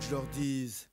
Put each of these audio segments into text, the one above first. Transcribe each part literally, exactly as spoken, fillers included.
que je leur dise?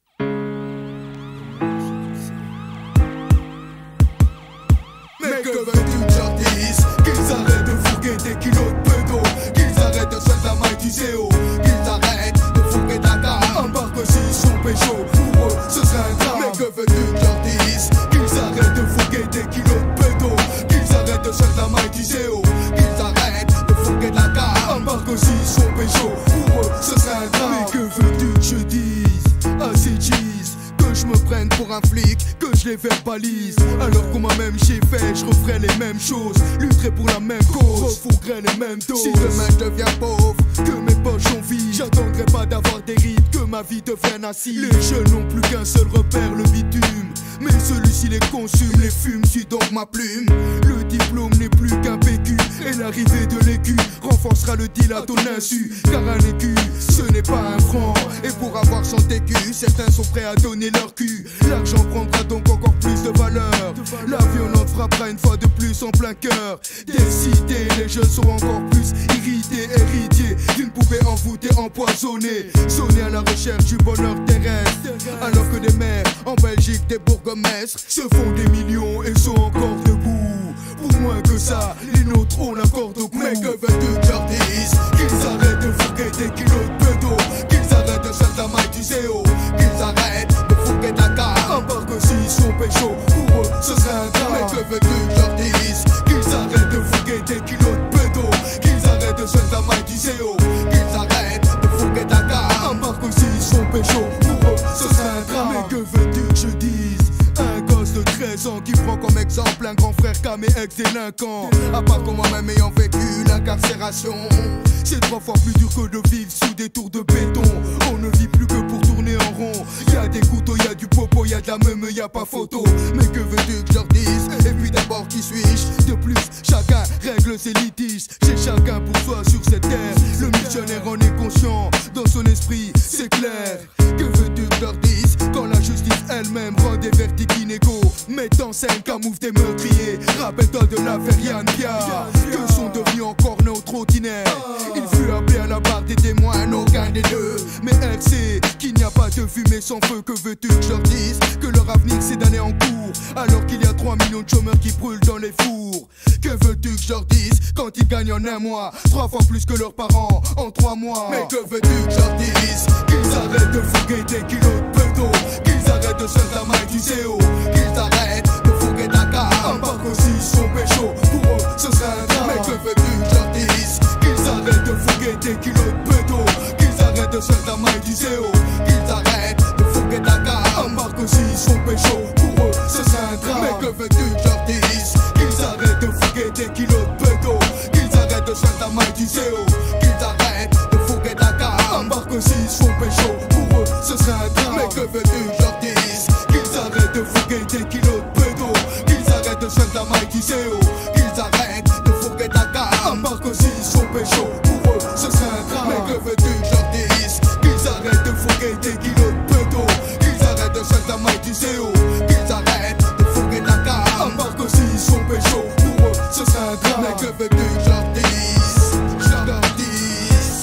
Mais que veux-tu que je leur dise? Qu'ils arrêtent de fourguer des kilos de pédo, qu'ils arrêtent de se faire la maille du zéo, qu'ils arrêtent de fourguer de la gamme. Un barque s'ils sont pécho, pour eux ce serait un drame. Mais que veux-tu que je leur dise? Qu'ils arrêtent de fourguer des kilos de pédo, qu'ils arrêtent de se faire la maille du zéo, qu'ils arrêtent de fourguer de la gamme. Un barque s'ils sont pécho, pour eux ce serait un drame. Mais que veux-tu que je dise? Assez cheese, que je me prenne pour un flic, que je les verbalise. Alors qu'on m'a même j'ai fait, je referai les mêmes choses, lutterai pour la même cause, refourguerai les mêmes doses. Si demain je deviens pauvre, que mes poches sont vides, j'attendrai pas d'avoir des rides, que ma vie devienne assise. Les jeunes n'ont plus qu'un seul repère, le bitume, mais celui-ci les consume, les fume, suis donc ma plume. Le diplôme n'est plus qu'un P Q, et l'arrivée de l'écu renforcera le deal à ton insu. Car un écu, ce n'est pas un franc, et pour avoir cent écus, certains sont prêts à donner leur cul. L'argent prendra donc encore plus de valeur, la violence frappera une fois de plus en plein cœur des cités. Les jeunes sont encore plus irrités, héritiers d'une poupée envoûtée, empoisonnée, sonnés à la recherche du bonheur terrestre. Alors que des maires en Belgique, des bourgmestres se font des millions et sont encore debout. Pour moins que ça, les nôtres ont la corde au cou. Mais que veux-tu que je leur dise? Qu'ils arrêtent de fourguer des kilos de pédo, qu'ils arrêtent de faire la maille du zéo, qu'ils arrêtent de fourguer de la gamme. Un barque s'ils sont pécho, pour eux ce serait un drame. Mais que veux-tu que je leur dise? Qu'ils arrêtent de fourguer des kilos de pédo, qu'ils arrêtent de faire la maille du zéo, qu'ils arrêtent de fourguer de la gamme. Un barque s'ils sont pécho, pour eux ce serait un drame. Mais que veux-tu que je dise? Un gosse de treize ans qui prend comme exemple un grand frère camé ex-délinquant. À part que moi-même ayant vécu l'incarcération, c'est trois fois plus dur que de vivre sous des tours de béton. On ne vit plus que pour tourner en rond. Y'a des couteaux, y'a du popo, y'a de la meum, y'a pas photo. Mais que veux-tu que je leur dise? Et puis d'abord qui suis-je? De plus, chacun règle ses litiges. C'est chacun pour soi sur cette terre. Le missionnaire en est conscient, dans son esprit, c'est clair. Que veux-tu que je leur dise? Quand la justice elle-même rend des verdicts inégaux, met en scène camoufle des meurtriers. Rappelle-toi de l'affaire Yann Pia, que sont devenus encore nos trottinettes. Il fut appelé à la barre des témoins, aucun des deux. Mais elle sait qu'il n'y a pas de fumée sans feu. Que veux-tu que je leur dise? Que leur avenir c'est d'année en cours, alors qu'il y a trois millions de chômeurs qui brûlent dans les fours. Que veux-tu que je leur dise? Quand ils gagnent en un mois trois fois plus que leurs parents en trois mois. Mais que veux-tu que je leur dise? Qu'ils arrêtent de fourguer des kilos de pédo, qu'ils arrêtent de se faire la maille du zéo, qu'ils arrêtent de fourguer de la gamme. Un barque aussi sont pécho, pour eux ce serait un drame. Mais que veux-tu que je leur dise? Qu'ils arrêtent de fourguer des kilos de pédo, qu'ils arrêtent de se faire la maille du zéo, qu'ils arrêtent de fourguer de la gamme. Un barque aussi sont pécho, pour eux ce serait un drame. Mais que veux-tu que je leur dise? Qu'ils arrêtent de fourguer des kilos de pédo, qu'ils arrêtent de se faire la maille du zéo, qu'ils arrêtent de fourguer de la gamme. Un barque aussi sont pécho, pour eux ce serait un drame. Mais que veux-tu que je leur dise? Qu'ils arrêtent de fourguer des kilos de pédo, qu'ils arrêtent de se faire la maille du zéo, qu'ils arrêtent de fourguer de la gamme. Un barque aussi sont pécho, pour eux ce serait un drame. Mais que veux-tu que je leur dise? Qu'ils arrêtent de fourguer des kilos de pédo, qu'ils arrêtent de se faire la maille du zéo, qu'ils arrêtent de fourguer de la gamme. Un barque aussi sont pécho, pour eux ce serait un drame. Mais que veux-tu que je leur dise? Je leur dise.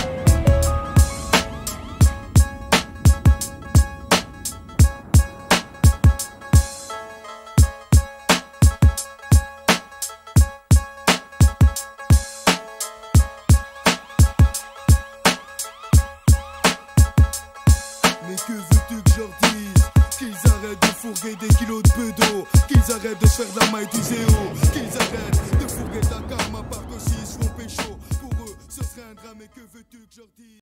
Mais que veux-tu que je leur dise? Qu'ils arrêtent de fourguer des kilos de pédo, qu'ils arrêtent de se faire la maille du zéo, qu'ils arrêtent de fourguer de la gamme. À part que s'ils sont pécho, pour eux ce serait un drame. Mais que veux-tu que je leur dise?